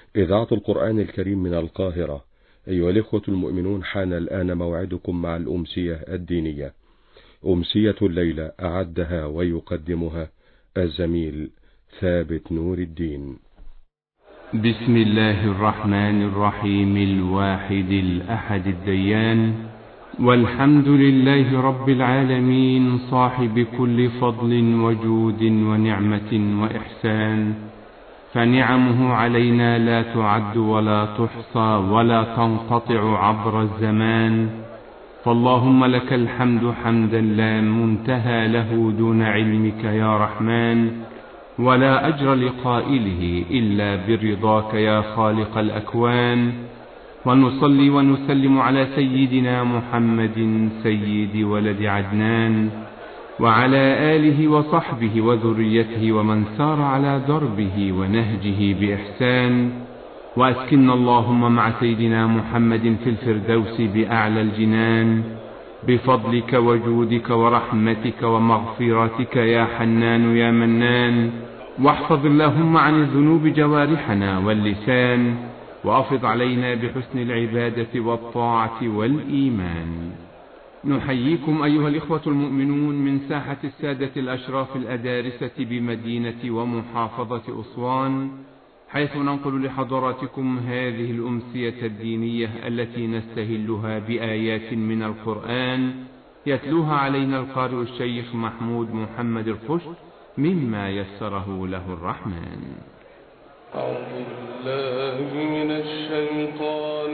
إذاعة القرآن الكريم من القاهرة. أيها الإخوة المؤمنون، حان الآن موعدكم مع الأمسية الدينية. أمسية الليلة أعدها ويقدمها الزميل ثابت نور الدين. بسم الله الرحمن الرحيم، الواحد الأحد الديان، والحمد لله رب العالمين، صاحب كل فضل وجود ونعمة وإحسان، فنعمه علينا لا تعد ولا تحصى ولا تنقطع عبر الزمان. فاللهم لك الحمد حمدا لا منتهى له دون علمك يا رحمن، ولا أجر لقائله إلا برضاك يا خالق الأكوان. ونصلي ونسلم على سيدنا محمد سيد ولد عدنان، وعلى آله وصحبه وذريته ومن سار على دربه ونهجه بإحسان. وأسكننا اللهم مع سيدنا محمد في الفردوس بأعلى الجنان، بفضلك وجودك ورحمتك ومغفرتك يا حنان يا منان. واحفظ اللهم عن الذنوب جوارحنا واللسان، وأفض علينا بحسن العبادة والطاعة والإيمان. نحييكم أيها الإخوة المؤمنون من ساحة السادة الأشراف الأدارسة بمدينة ومحافظة أسوان، حيث ننقل لحضراتكم هذه الأمسية الدينية التي نستهلها بآيات من القرآن يتلوها علينا القارئ الشيخ محمود محمد القشط مما يسره له الرحمن. أعوذ بالله من الشيطان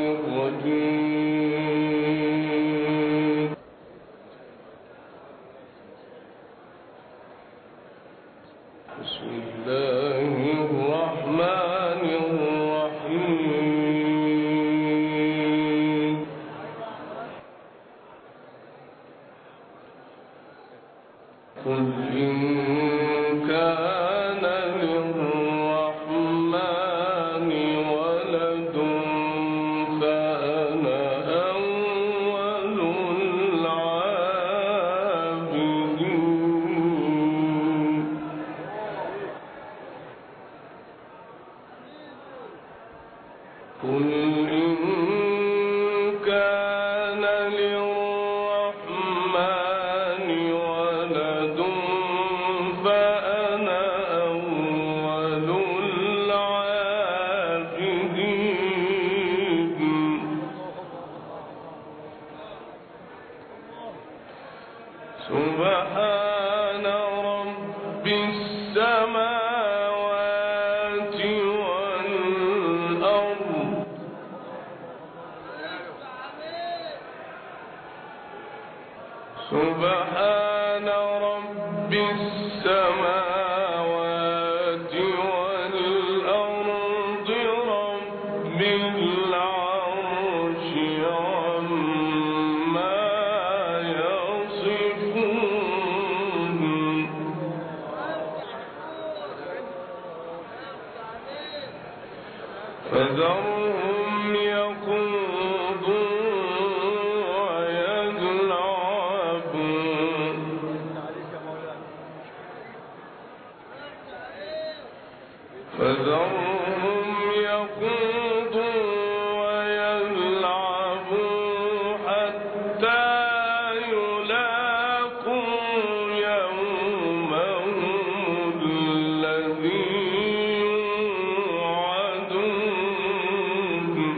الرجيم. بسم الله الرحمن الرحيم. قل إن كان للرحمن ولد فأنا أول العابدين. قل إن كان للرحمن ولد فأنا أول العابدين. سبحان رب السماوات والأرض. سبحان رب السماوات والأرض رب العرش عما يصفون. فذرهم يخوضوا ويلعبون. فذرهم يخوضوا ويلعبوا حتى يلاقوا يومهم الذي يوعدون.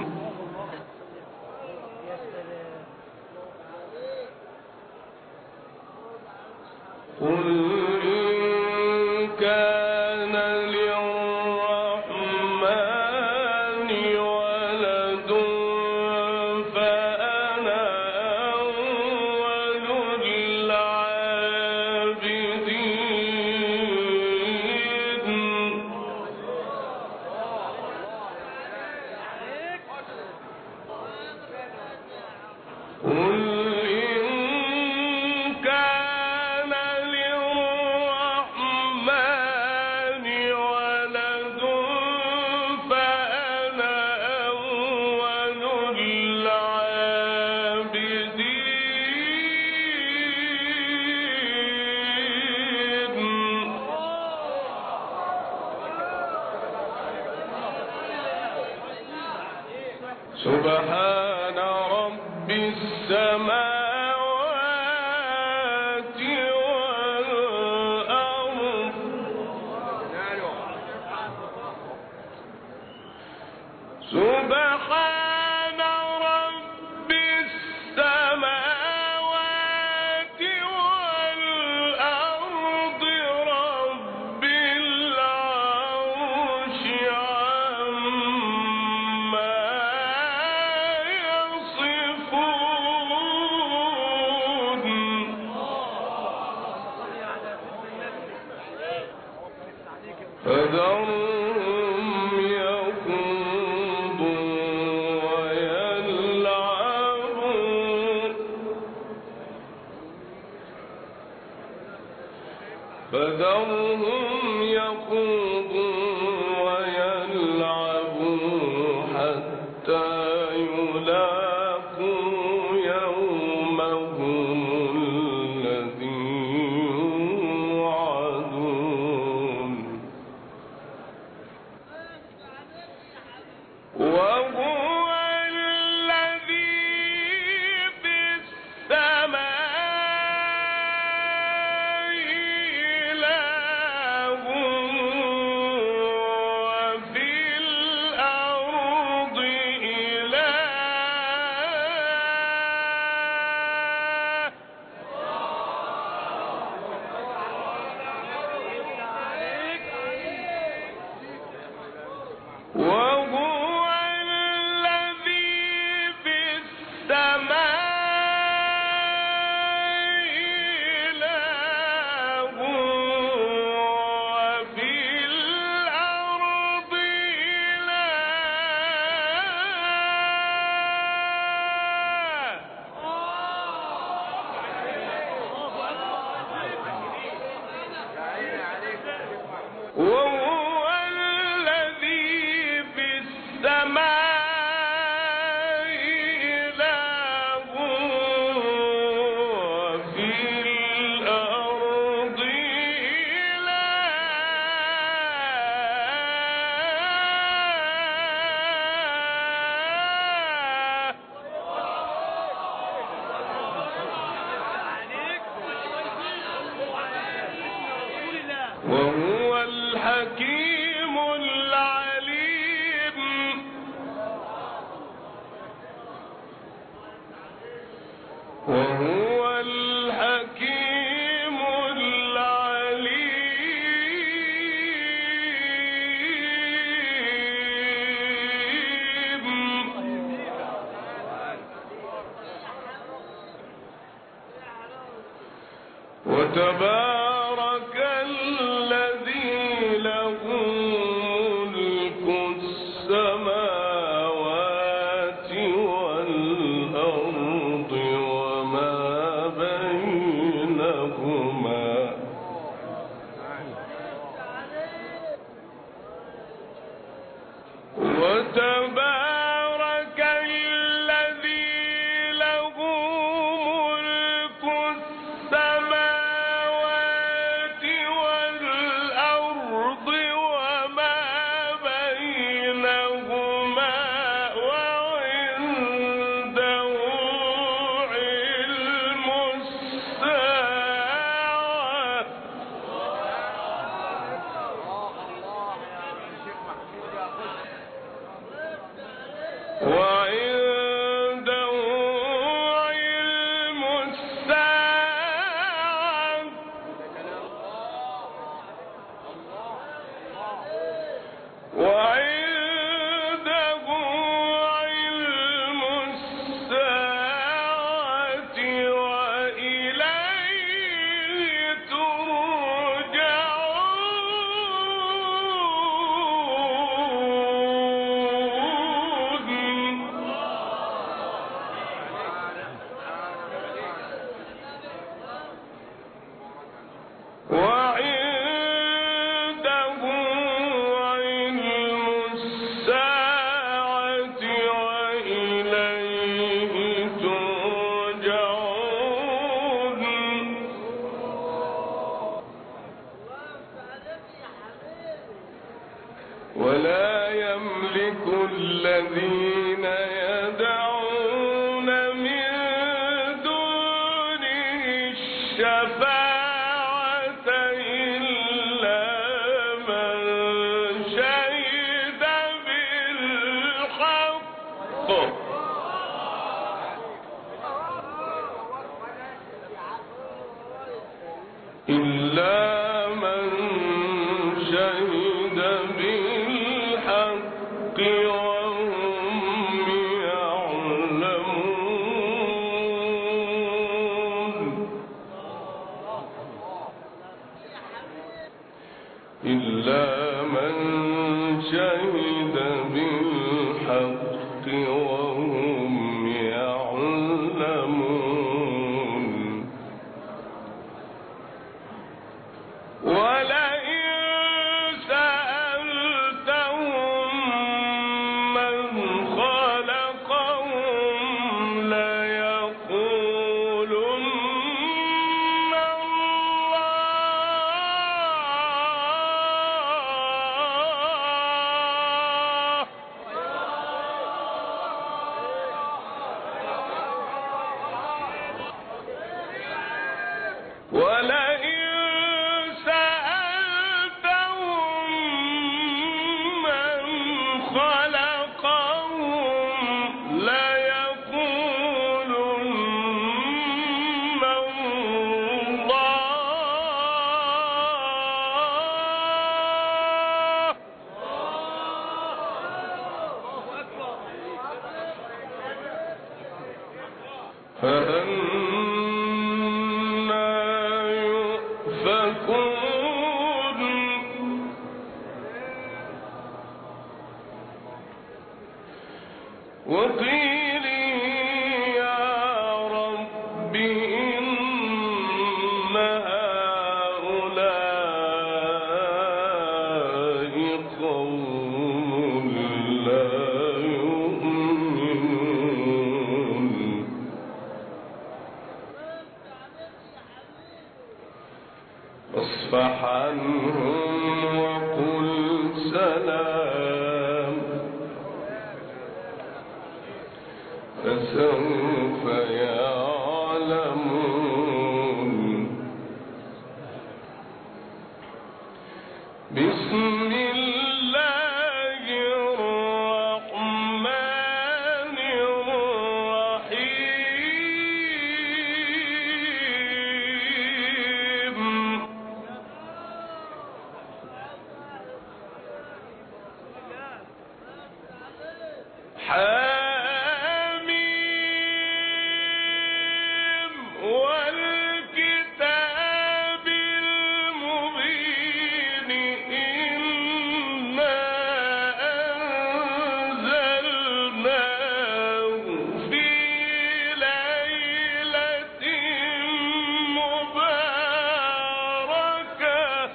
قل إن كان للرحمن ولد فأنا أول العابدين. قل إن كان للرحمن ولد فأنا أول العابدين. سبحان رب السماوات والأرض سبحان رب السماوات والأرض رب العرش عما يصفون فذرهم يخوضوا ويلعبوا حتى يلاقوا يومهم الذي يوعدون وهو الذي في السماء إله وفي الأرض إله وهو الذي في السماء إله وفي الأرض إله وهو الذي في السماء إله وفي الأرض إله وهو الحكيم العليم وهو الحكيم العليم وتبارك الذي له ملك السماوات والأرض وما بينهما وتبارك الذي له ملك السماوات والأرض وما بينهما وعنده علم الساعة الذين يدعون من دونه الشفاعة إلا من شهد بالحق إلا من شهد بالحق وهم يعلمون إلا من شهد بالحق وهم يعلمون ولئن سألتهم من خلقهم ليقولن الله ولئن سألتهم من خلقهم ليقولن الله فأنى يؤفكون وقيلي يا رب إن هؤلاء قوم لا يؤمنون فاصفح عنهم وقل سلام فسوف يعلمون بسم الله الرحمن الرحيم حاميم والكتاب المبين إنا أنزلناه في ليلة مباركة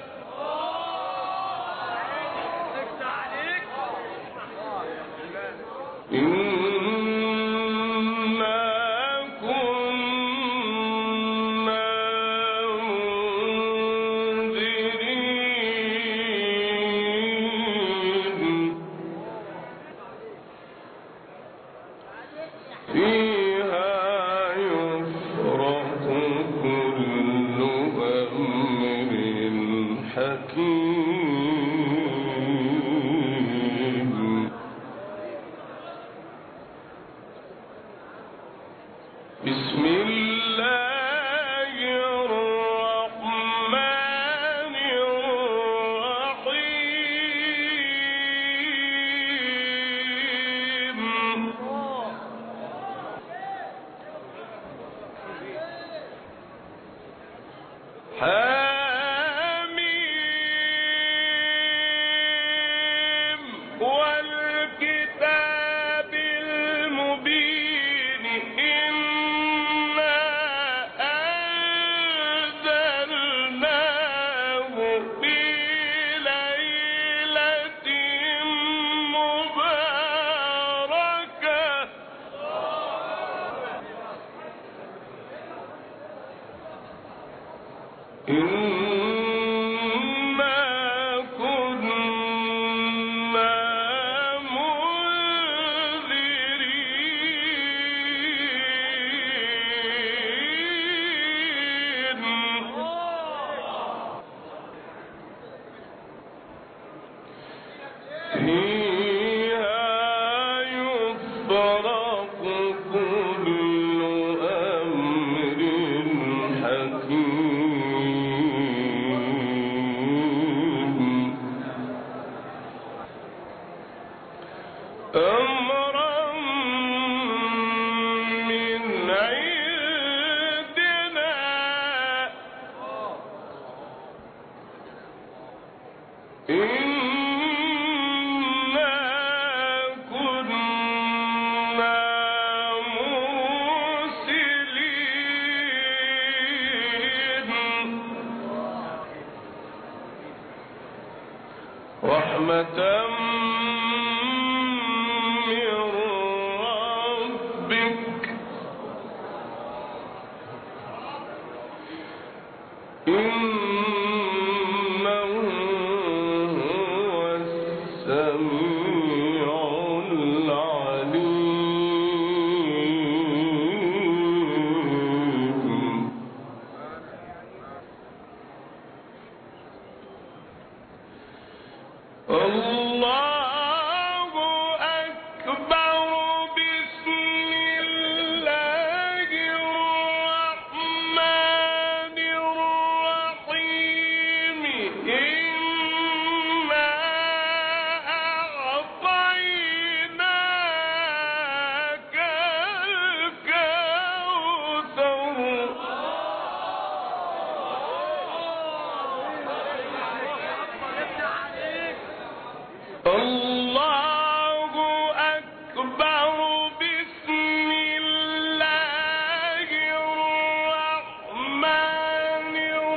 إنا كنا منذرين فيها يفرق كل أمر حكيم بسم الله الرحمن الرحيم حاميم والكتاب المبين إنا أنزلناه في ليلة مباركة إنا كنا منذرين أمرا من عندنا إنا كنا مرسلين رحمة من ربك إنه هو السميع العليم الله أكبر بسم الله الرحمن الرحيم إنا أعطيناك الكوثر الله أكبر بسم الله الرحمن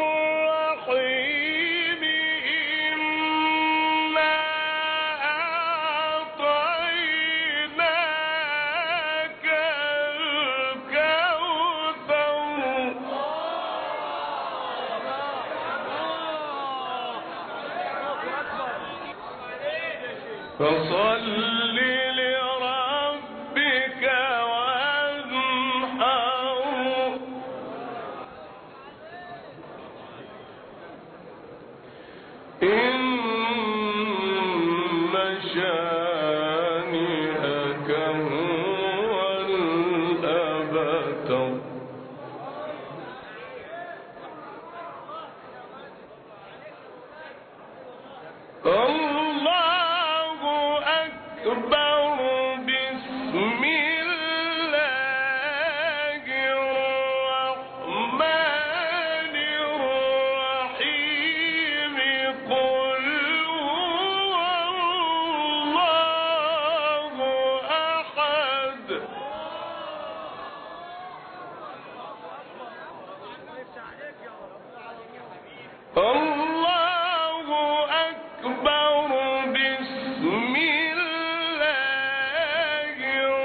الرحيم إنا أعطيناك الكوثر فصل لربك وانحر إن شانئك هو الأبتر الله أكبر بسم الله الرحمن الرحيم قل هو الله أحد الله أكبر بسم الله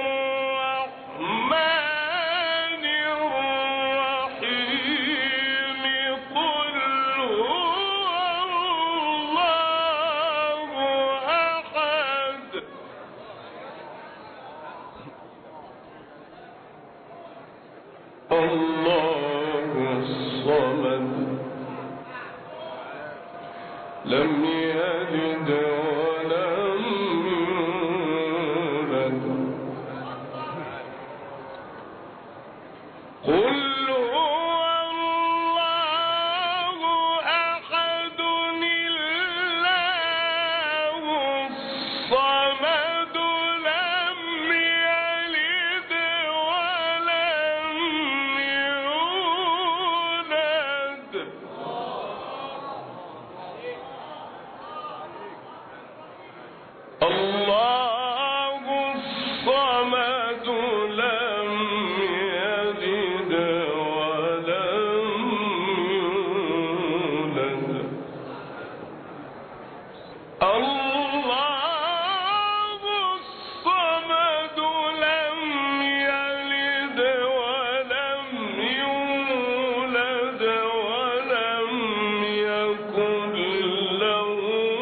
الرحمن الرحيم قل هو الله أحد الله الصمد لم يلد ولم يولد قل هو الله أحد الله الصمد لم يلد ولم يولد الله الصمد لم يلد ولم يولد الله الصمد لم يلد ولم يولد ولم يكن له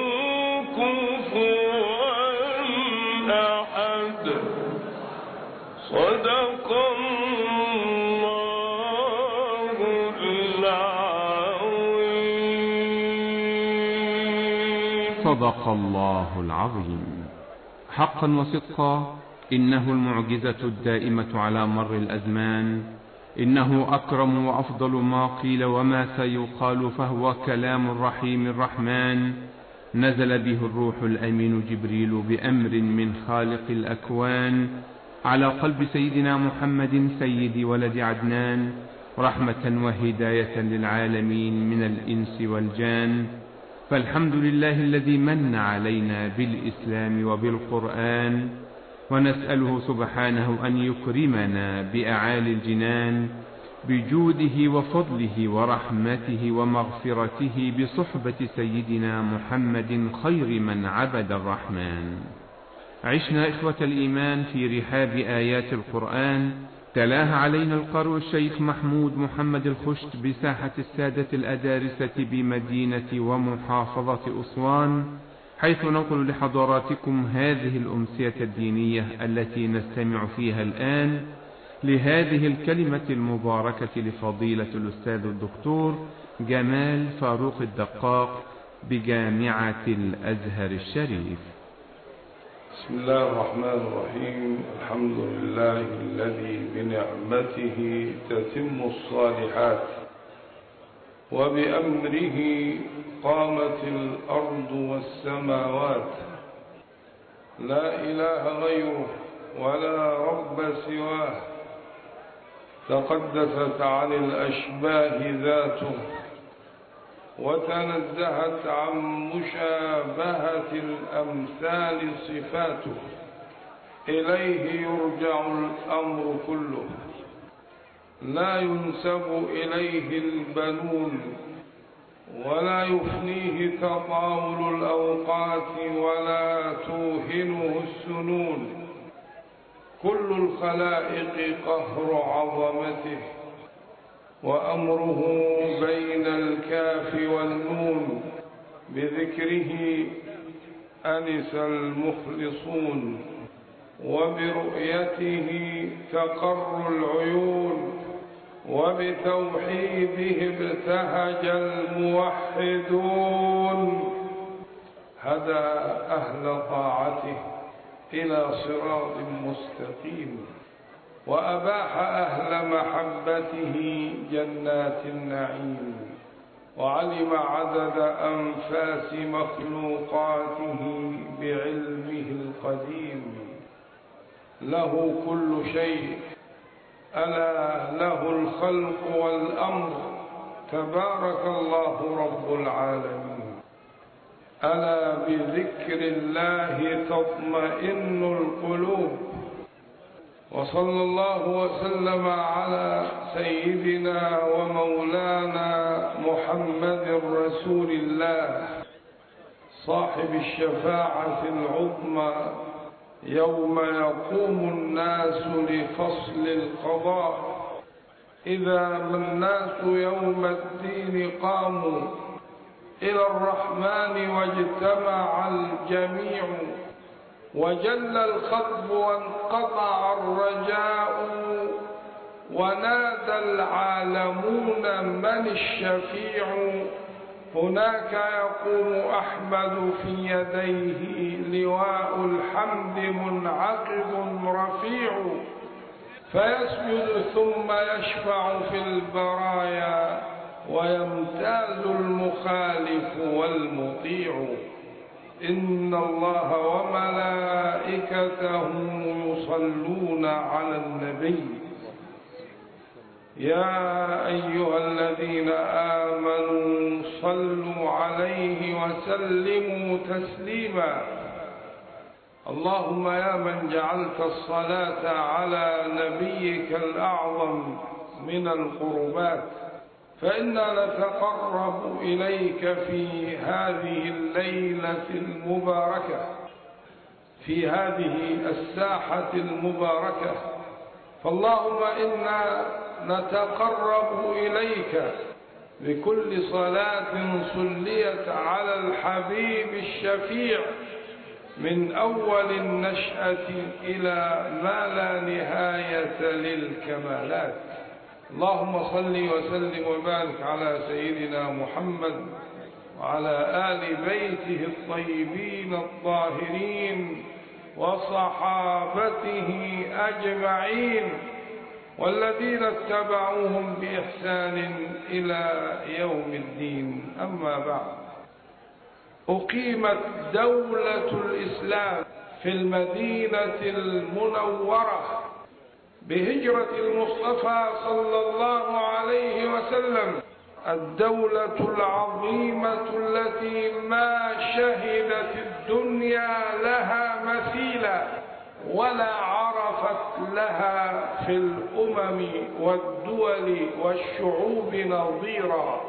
كفوا أحد صدق الله العظيم صدق الله العظيم. حقا وصدقا إنه المعجزة الدائمة على مر الأزمان، إنه أكرم وأفضل ما قيل وما سيقال، فهو كلام الرحيم الرحمن نزل به الروح الأمين جبريل بأمر من خالق الأكوان على قلب سيدنا محمد سيد ولد عدنان، رحمة وهداية للعالمين من الإنس والجان. فالحمد لله الذي من علينا بالإسلام وبالقرآن، ونسأله سبحانه أن يكرمنا بأعالي الجنان بجوده وفضله ورحمته ومغفرته بصحبة سيدنا محمد خير من عبد الرحمن. عشنا إخوة الإيمان في رحاب آيات القرآن، تلاها علينا القارئ الشيخ محمود محمد الخشت بساحة السادة الأدارسة بمدينة ومحافظة أسوان، حيث ننقل لحضراتكم هذه الأمسية الدينية التي نستمع فيها الآن لهذه الكلمة المباركة لفضيلة الأستاذ الدكتور جمال فاروق الدقاق بجامعة الأزهر الشريف. بسم الله الرحمن الرحيم. الحمد لله الذي بنعمته تتم الصالحات، وبأمره قامت الأرض والسماوات، لا إله غيره ولا رب سواه، تقدست عن الأشباه ذاته، وتنزهت عن مشابهة الأمثال صفاته، إليه يرجع الأمر كله، لا ينسب إليه البنون، ولا يفنيه تطاول الأوقات، ولا توهنه السنون. كل الخلائق قهر عظمته، وأمره بين الكاف والنون، بذكره أنس المخلصون، وبرؤيته تقر العيون، وبتوحيده ابتهج الموحدون. هدى أهل طاعته إلى صراط مستقيم، وأباح أهل محبته جنات النعيم، وعلم عدد أنفاس مخلوقاته بعلمه القديم. له كل شيء، ألا له الخلق والأمر، تبارك الله رب العالمين. ألا بذكر الله تطمئن القلوب. وصلى الله وسلم على سيدنا ومولانا محمد رسول الله، صاحب الشفاعة العظمى يوم يقوم الناس لفصل القضاء. إذا ما الناس يوم الدين قاموا إلى الرحمن واجتمع الجميع، وجل الخطب وانقطع الرجاء، ونادى العالمون من الشفيع. هناك يقوم أحمد في يديه لواء الحمد منعقد رفيع، فيسجد ثم يشفع في البرايا، ويمتاز المخالف والمطيع. إن الله وملائكته يصلون على النبي، يا أيها الذين آمنوا صلوا عليه وسلموا تسليما. اللهم يا من جعلت الصلاة على نبيك الأعظم من القربات، فإنا نتقرب إليك في هذه الليلة المباركة، في هذه الساحة المباركة. فاللهم إنا نتقرب إليك بكل صلاة صليت على الحبيب الشفيع، من أول النشأة إلى ما لا نهاية للكمالات. اللهم صل وسلم وبارك على سيدنا محمد وعلى آل بيته الطيبين الطاهرين وصحابته أجمعين، والذين اتبعوهم بإحسان إلى يوم الدين. أما بعد، أقيمت دولة الإسلام في المدينة المنورة بهجرة المصطفى صلى الله عليه وسلم، الدولة العظيمة التي ما شهدت الدنيا لها مثيلا ولا عرفت لها في الأمم والدول والشعوب نظيرا.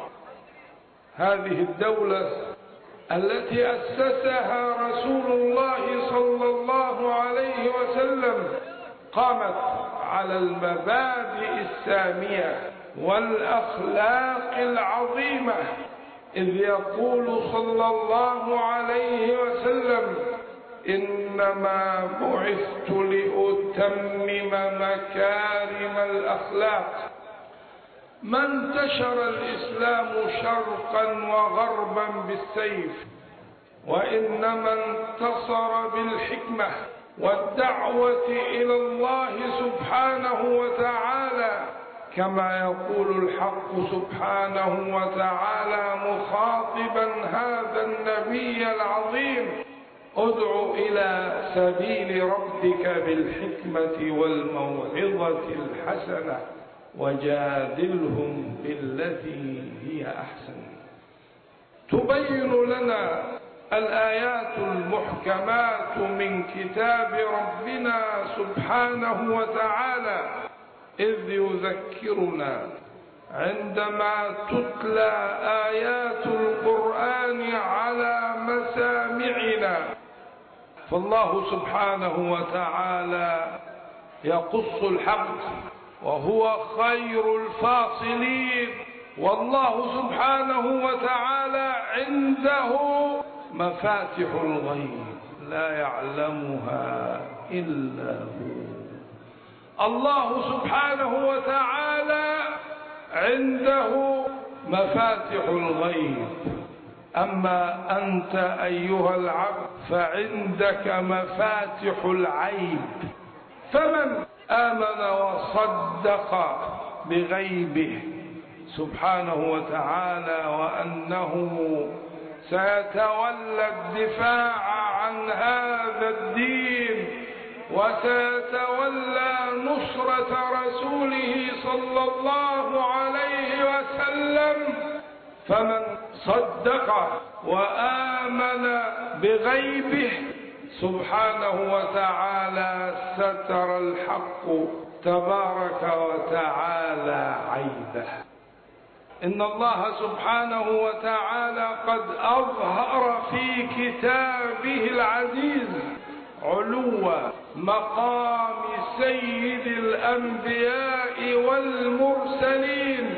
هذه الدولة التي أسسها رسول الله صلى الله عليه وسلم قامت على المبادئ السامية والأخلاق العظيمة، إذ يقول صلى الله عليه وسلم: إنما بعثت لأتمم مكارم الأخلاق. ما انتشر الإسلام شرقا وغربا بالسيف، وإنما انتصر بالحكمة والدعوة إلى الله سبحانه وتعالى، كما يقول الحق سبحانه وتعالى مخاطبا هذا النبي العظيم: ادع إلى سبيل ربك بالحكمة والموعظة الحسنة وجادلهم بالتي هي أحسن. تبين لنا الآيات المحكمات من كتاب ربنا سبحانه وتعالى إذ يذكرنا عندما تتلى آيات القرآن على مسامعنا، فالله سبحانه وتعالى يقص الحق وهو خير الفاصلين، والله سبحانه وتعالى عنده مفاتح الغيب لا يعلمها إلا هو. الله سبحانه وتعالى عنده مفاتح الغيب، أما أنت أيها العبد فعندك مفاتح العيب. فمن آمن وصدق بغيبه سبحانه وتعالى وأنه سيتولى الدفاع عن هذا الدين وسيتولى نصرة رسوله صلى الله عليه وسلم، فمن صدق وآمن بغيبه سبحانه وتعالى ستر الحق تبارك وتعالى عيبه. إن الله سبحانه وتعالى قد أظهر في كتابه العزيز علو مقام سيد الأنبياء والمرسلين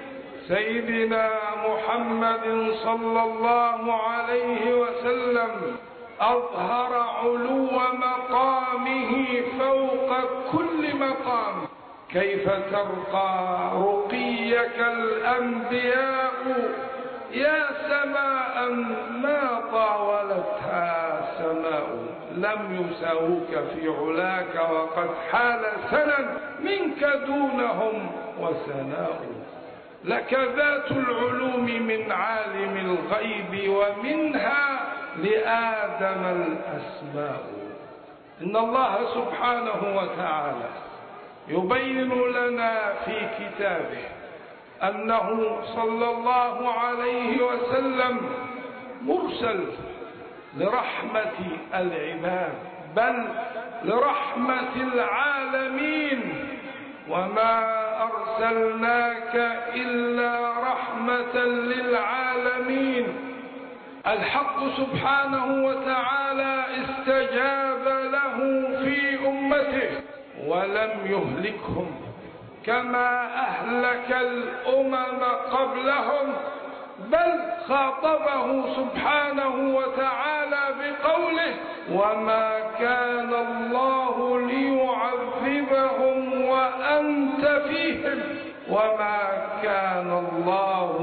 سيدنا محمد صلى الله عليه وسلم، أظهر علو مقامه فوق كل مقام. كيف ترقى رقيك الأنبياء يا سماء ما طاولتها سماء، لم يساوك في علاك وقد حال سنا منك دونهم وسناء. لك ذات العلوم من عالم الغيب ومنها لآدم الأسماء. إن الله سبحانه وتعالى يبين لنا في كتابه أنه صلى الله عليه وسلم مرسل لرحمة العباد بل لرحمة العالمين، وما أرسلناك إلا رحمة للعالمين. الحق سبحانه وتعالى استجاب له في أمته ولم يهلكهم كما أهلك الأمم قبلهم، بل خاطبه سبحانه وتعالى بقوله: وما كان الله ليعذبهم وأنت فيهم وما كان الله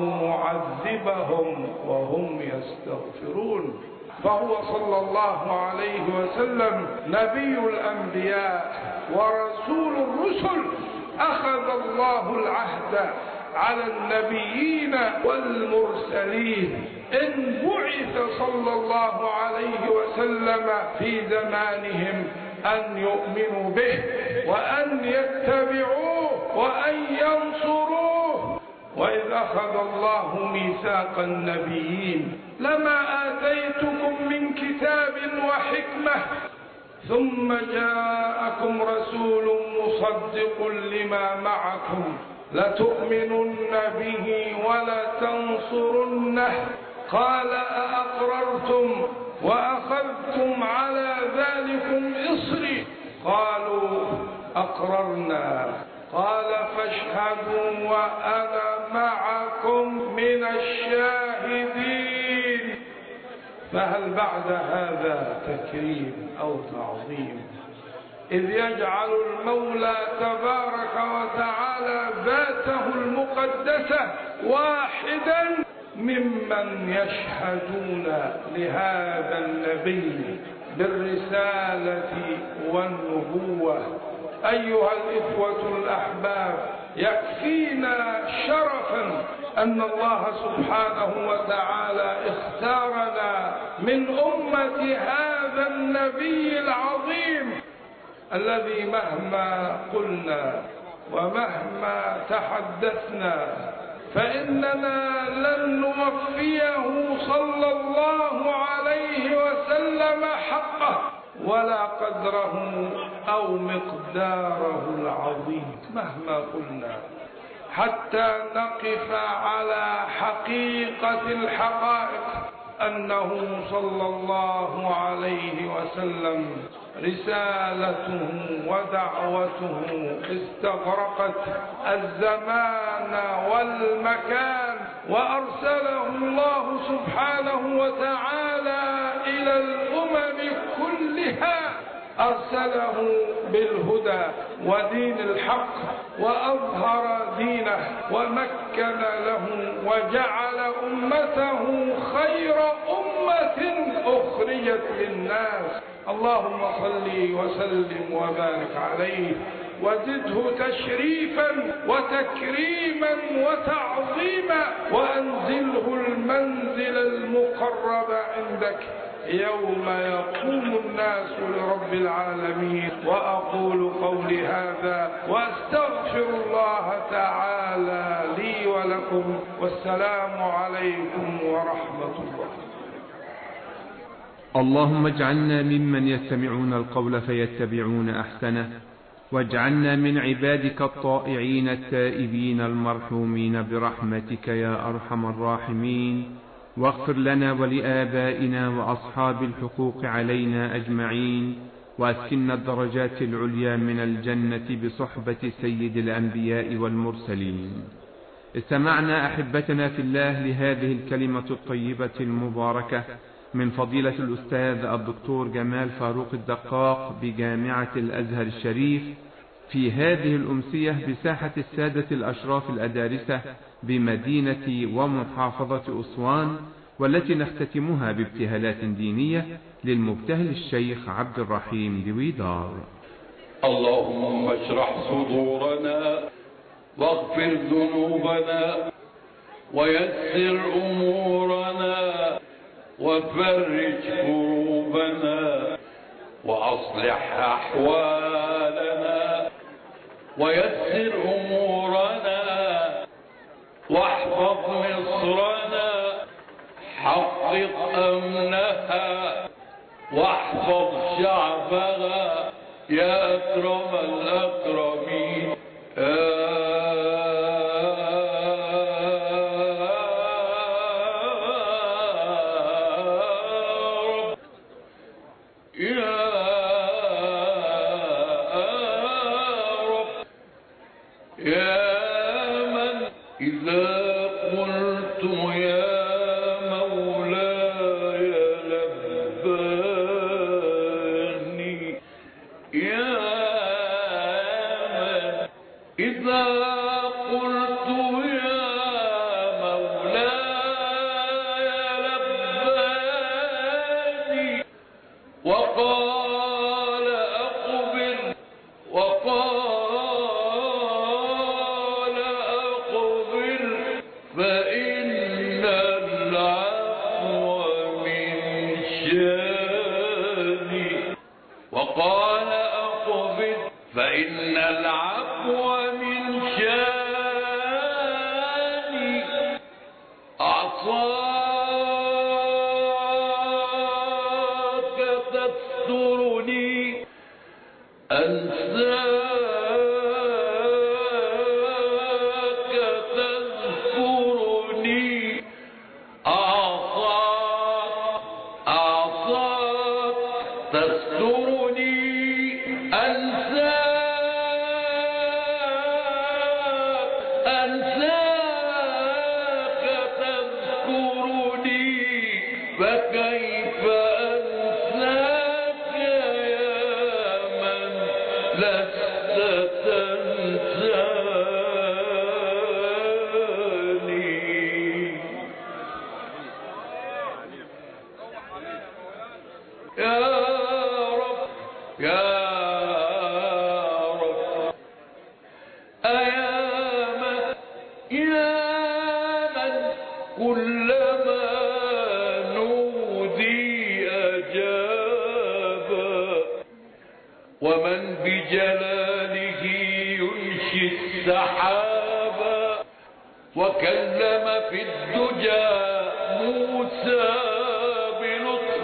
معذبهم وهم يستغفرون. فهو صلى الله عليه وسلم نبي الأنبياء ورسول الرسل، أخذ الله العهد على النبيين والمرسلين إن بعث صلى الله عليه وسلم في زمانهم أن يؤمنوا به وأن يتبعوه وأن ينصروه. وإذ أخذ الله ميثاق النبيين لما آتيتكم من كتاب وحكمة ثم جاءكم رسول مصدق لما معكم لتؤمنن به ولتنصرنه قال أأقررتم وأخذتم على ذلكم إصري قالوا أقررنا قال فاشهدوا وأنا معكم من الشاهدين. فهل بعد هذا تكريم أو تعظيم؟ إذ يجعل المولى تبارك وتعالى ذاته المقدسة واحدا ممن يشهدون لهذا النبي بالرسالة والنبوة. أيها الإخوة الأحباب، يكفينا شرفا أن الله سبحانه وتعالى اختارنا من أمة هذا النبي العظيم الذي مهما قلنا ومهما تحدثنا فإننا لن نوفيه صلى الله عليه وسلم حقه ولا قدره أو مقداره العظيم مهما قلنا، حتى نقف على حقيقة الحقائق أنه صلى الله عليه وسلم رسالته ودعوته استغرقت الزمان والمكان، وأرسله الله سبحانه وتعالى إلى الأمم كلها، أرسله بالهدى ودين الحق وأظهر دينه ومكن له وجعل أمته خير أمة أخرجت للناس. اللهم صل وسلم وبارك عليه وزده تشريفا وتكريما وتعظيما، وأنزله المنزل المقرب عندك يوم يقوم الناس لرب العالمين. وأقول قولي هذا وأستغفر الله تعالى لي ولكم، والسلام عليكم ورحمة الله. اللهم اجعلنا ممن يستمعون القول فيتبعون أحسنه، واجعلنا من عبادك الطائعين التائبين المرحومين برحمتك يا أرحم الراحمين. واغفر لنا ولآبائنا وأصحاب الحقوق علينا أجمعين، وأسكننا الدرجات العليا من الجنة بصحبة سيد الأنبياء والمرسلين. استمعنا أحبتنا في الله لهذه الكلمة الطيبة المباركة من فضيلة الأستاذ الدكتور جمال فاروق الدقاق بجامعة الأزهر الشريف في هذه الأمسية بساحة السادة الأشراف الأدارسة بمدينة ومحافظة أسوان، والتي نختتمها بابتهالات دينية للمبتهل الشيخ عبد الرحيم دويدار. اللهم اشرح صدورنا واغفر ذنوبنا ويسر أمورنا وفرج كروبنا وأصلح أحوالنا ويسر أمورنا واحفظ مصرنا، حقق أمنها واحفظ شعبها يا أكرم الأكرمين. فإن العفو فإن العفو من شاني عصاك تسترني أنساك تذكرني أعصاك تسترني أنساك تذكرني فكيف أنساك يا من لست تنساني يا رب يا رب يا من كلما نودي أجابا ومن بجلاله ينشي السحابا وكلم في الدجى موسى بلطف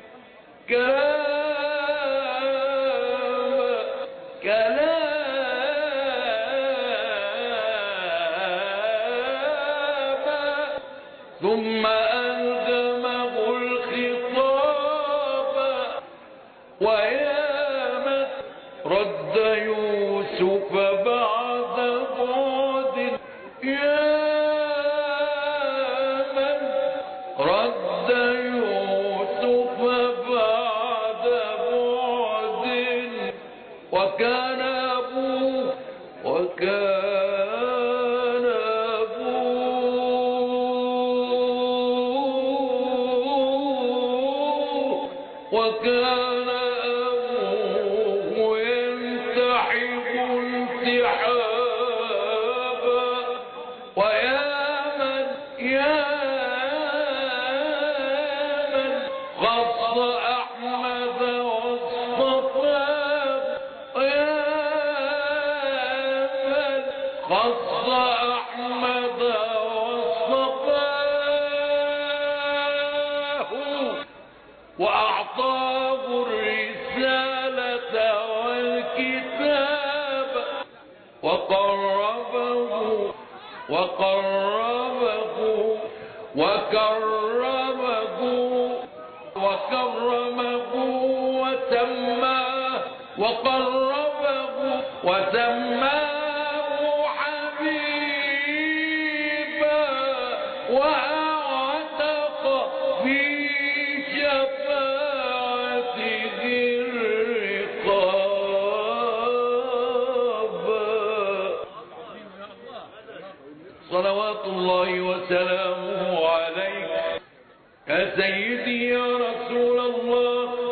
كلاما ثم ألزمه الخطاب ويا من رد يوسف بعد بعد يا من رد يوسف بعد بعد وكان أبوه ينتحب انتحابا ويا من خص أحمد واصطفاه ويا من خص أحمد واصطفاه وأعطاه الرسالة والكتاب وقربه وسماه وقربه وسماه حبيبا وأعتق في شفاعته الرقاب صلوات الله وسلامه عليك يا سيدي يا رسول الله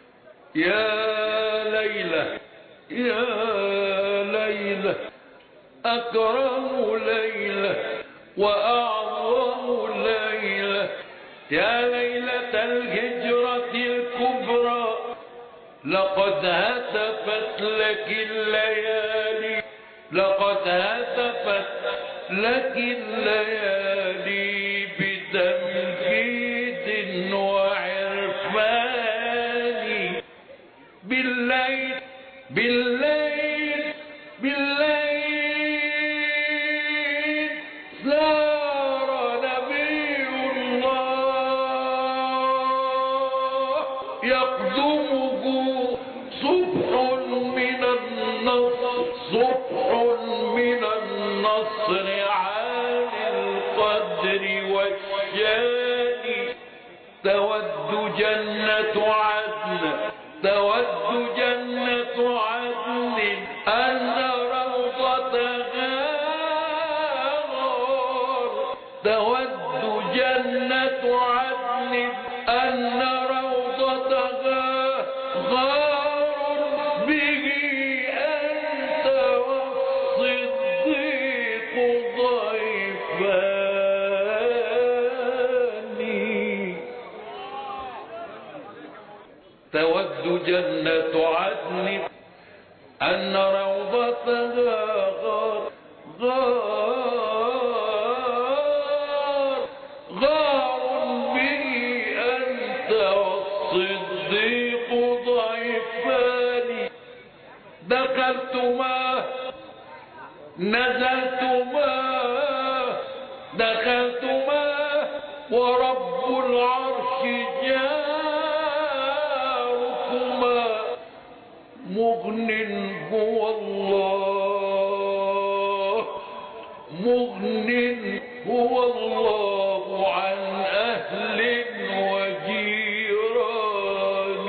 يا ليلى يا ليلى أكرم ليلى وأعظم ليلى يا ليلة الهجرة الكبرى لقد هتفت لك الليالي لقد هتفت لك الليالي بتمجيد وعرفان بالليل بالليل بالليل سار نبي الله يقدمه صبح من النصر عالي القدر والشان تود جنة عدن أن روضتها غار تود جنة عدن أن روضتها غار به أنت والصديق ضيفان تود جنة عدن أن روضتها غار به أنت والصديق ضيفان دخلتما نزلتما دخلتما ورب العرش جاركما مغن هو الله مغن هو الله عن أهل وجيران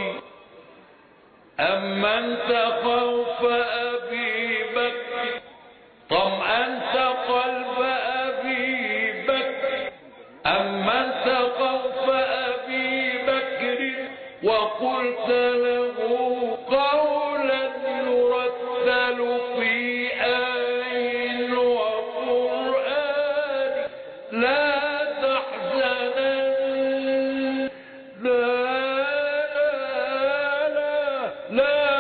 أما أنت خوف أبي بكر طمأنت قلب أبي بكر أما أنت خوف أبي بكر وقلت له قولا يرتل في آي وقرآن لا تحزنن لا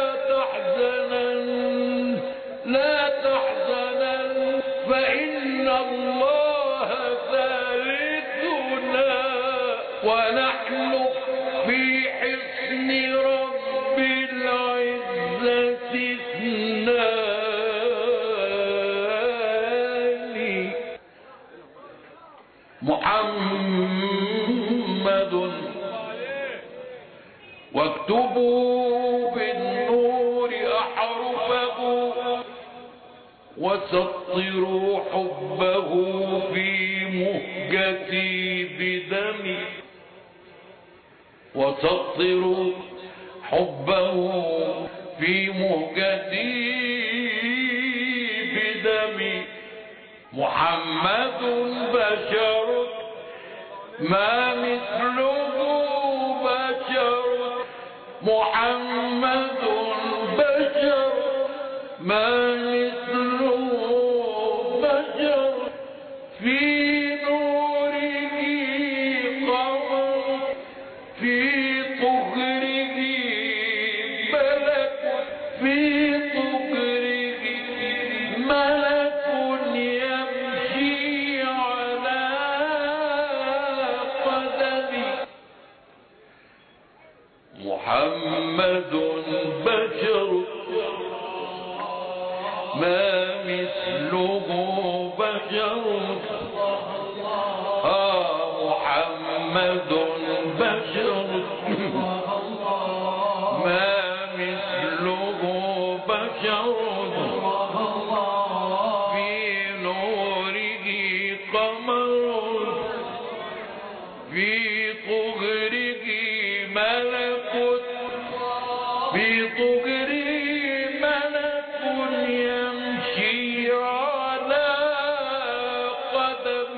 تحزنن لا تحزنن فإن الله ثالثنا ونحن في حصن رب العزة اثنان محمد واكتبوا بالنور أحرفه وسطروا حبه في مهجتي بدمي وسطروا حبه في مهجتي بدمي محمد بشر ما مثله بشر محمد بشر ما مثله بشر في نوره قمر في طهره ملك في طهره ملك يمشي على قدمي محمد بشر ما مثله بشر محمد بشر ما مثله بشر في نوره قمر في طهره ملك في طهره ملك يمشي على قدم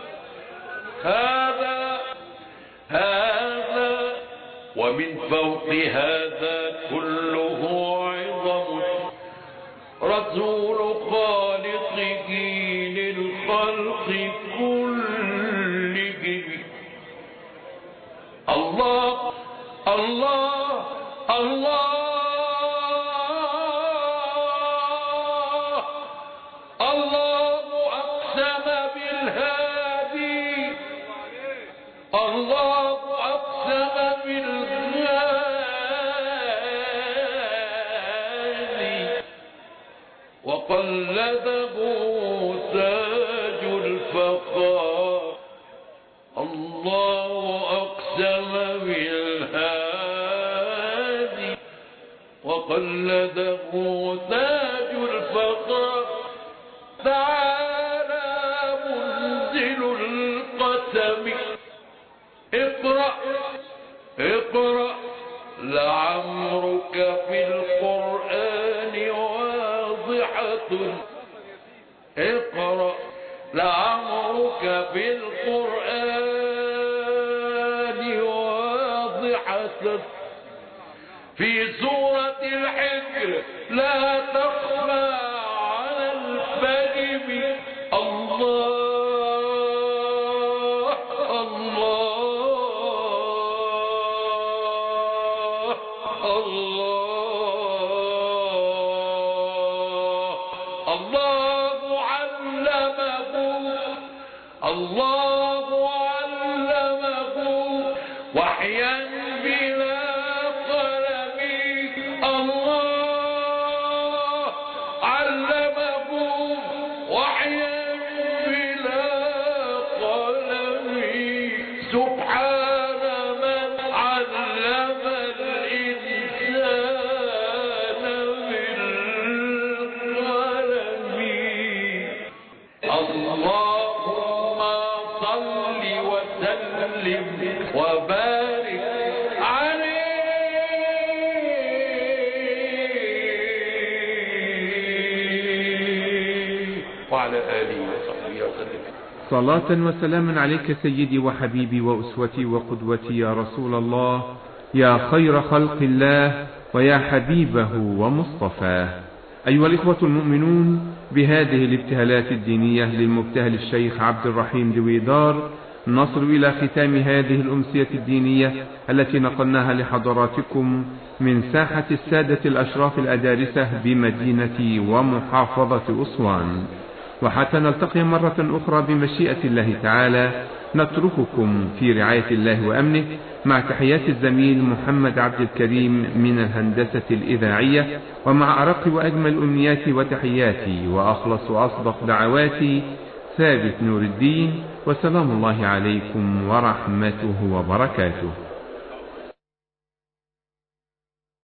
هذا ومن فوق هذا كله عظم رسول خالقه للخلق كلهم الله الله الله الله أقسم بالهادي الله أقسم بالهادي وقلده تاج الفخار الله أقسم بالهادي وقلده تاج الفخار تعالى منزل القسم اقرأ اقرأ لعمرك في القرآن واضحة اقرأ لعمرك في القرآن واضحة في سورة الحجر لا تخفى على الفهم الله الله الله الله علمه الله علمه وحيا بلا قلم الله علمه وحيا بلا قلم سبحان من علم الإنسان بالقلم اللهم صل وسلم وبارك عليه وعلى آله وصحبه وسلم. صلاة وسلاما عليك سيدي وحبيبي وأسوتي وقدوتي يا رسول الله، يا خير خلق الله ويا حبيبه ومصطفاه. أيها الإخوة المؤمنون، بهذه الابتهالات الدينية للمبتهل الشيخ عبد الرحيم دويدار نصل إلى ختام هذه الأمسية الدينية التي نقلناها لحضراتكم من ساحة السادة الأشراف الأدارسة بمدينة ومحافظة أسوان. وحتى نلتقي مرة أخرى بمشيئة الله تعالى، نترككم في رعاية الله وأمنه مع تحيات الزميل محمد عبد الكريم من الهندسة الإذاعية، ومع أرق وأجمل أمنياتي وتحياتي وأخلص وأصدق دعواتي ثابت نور الدين، وسلام الله عليكم ورحمته وبركاته.